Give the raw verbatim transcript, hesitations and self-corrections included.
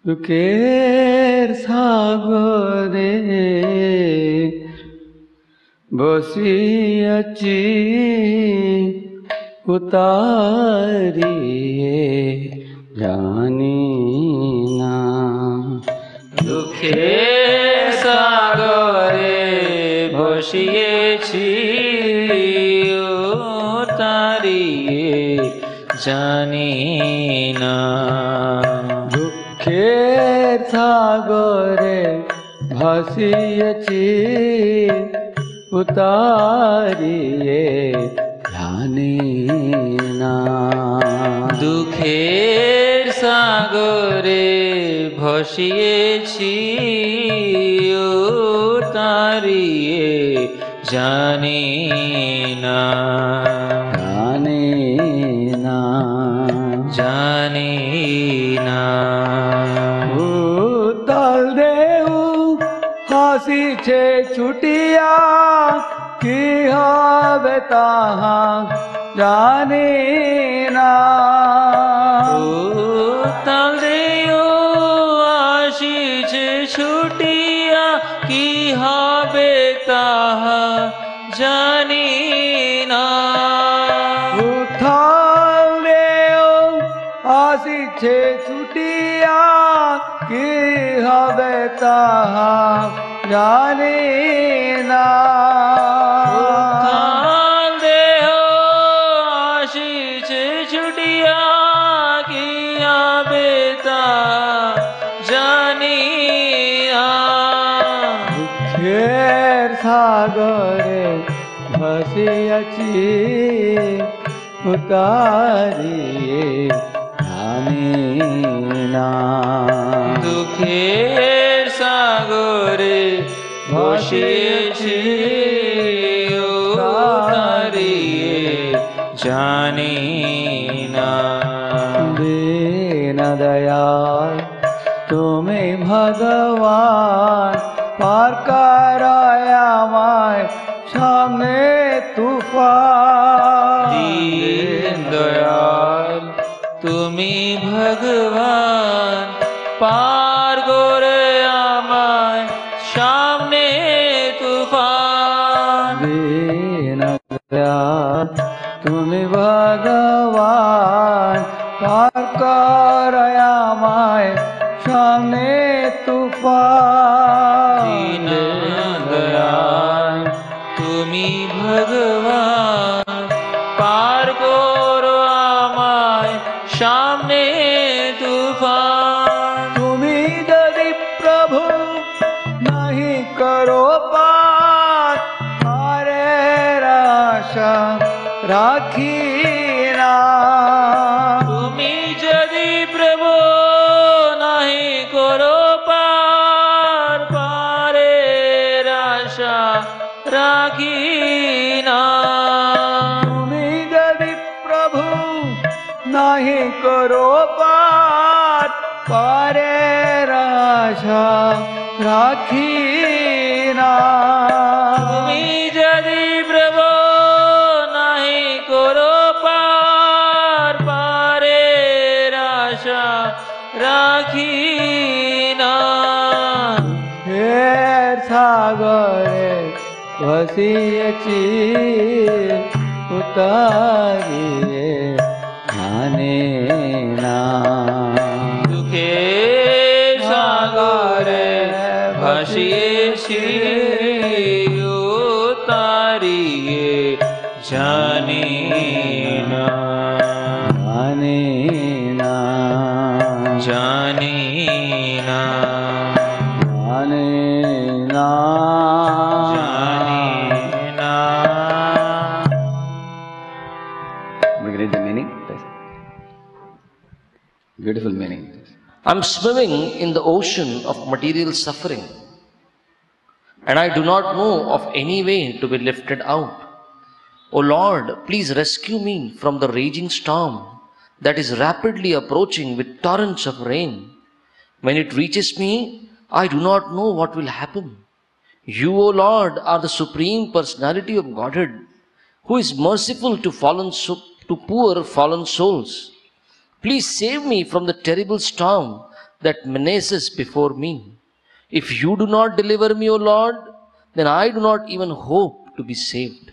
দুঃখের সাগরে বসিয়াছি উতারিয়ে জানি না। দুঃখের সাগরে বসিয়েছি উতারিয়ে জানি না। দুঃখের সাগরে ভাসিয়েছি উতারিয়ে জানি না। দুঃখের সাগরে ভাসিয়েছি উতারিয়ে জানি না। জানি না, জানি না। উতল ঢেউ হাসিছে ছুটিয়া কি হবে তাহা জানি না। উতল ঢেউ আসিছে ছুটিয়া কি হবে তাহা জানি না। উতল ঢেউ আসিছে ছুটিয়া কি হবে তাহা জানি না। উত্থান দেহ আসিছে ছুটিয়া কি হবে তা জানি না। দুঃখের সাগরে ভাসিয়াছি উতারিয়ে জানি না। দুঃখের সাগরে বসিয়েছি উতারিয়ে জানি না। দীন দয়াল তুমি ভগবান, পার করায় আমায় সামনে তুফান। দীন দয়াল তুমি ভগবান, পার করে আমায় সামনে তুফান। দীন দয়াল তুমি ভগবান, পার করায় আমায় সামনে তুফান। দীন দয়াল তুমি ভগবান, পার করো আমায় সামনে তুফান। তুমি যদি প্রভু নাহি করো পার, পারের আশা রাখি না। তুমি যদি প্রভু নাহি করো পার, পারের আশা রাখি না। তুমি যদি প্রভু নাহি করো পার, পারের আশা রাখি না। তুমি যদি প্রভু নাহি করো পার, পারের আশা রাখি না। ফের সাগরে ভাসিয়েছি উতারিয়ে জানি না। দুঃখের সাগরে ভাসিয়েছি উতারিয়ে জানি না। জানি না, জানি না, জানি না, জানি না। We read the meaning. Beautiful meaning. I'm swimming in the ocean of material suffering, and I do not know of any way to be lifted out. O Lord, please rescue me from the raging storm that is rapidly approaching with torrents of rain. When it reaches me, I do not know what will happen. You, O Lord, are the Supreme Personality of Godhead, who is merciful to fallen so, to poor fallen souls. Please save me from the terrible storm that menaces before me. If you do not deliver me, O Lord, then I do not even hope to be saved.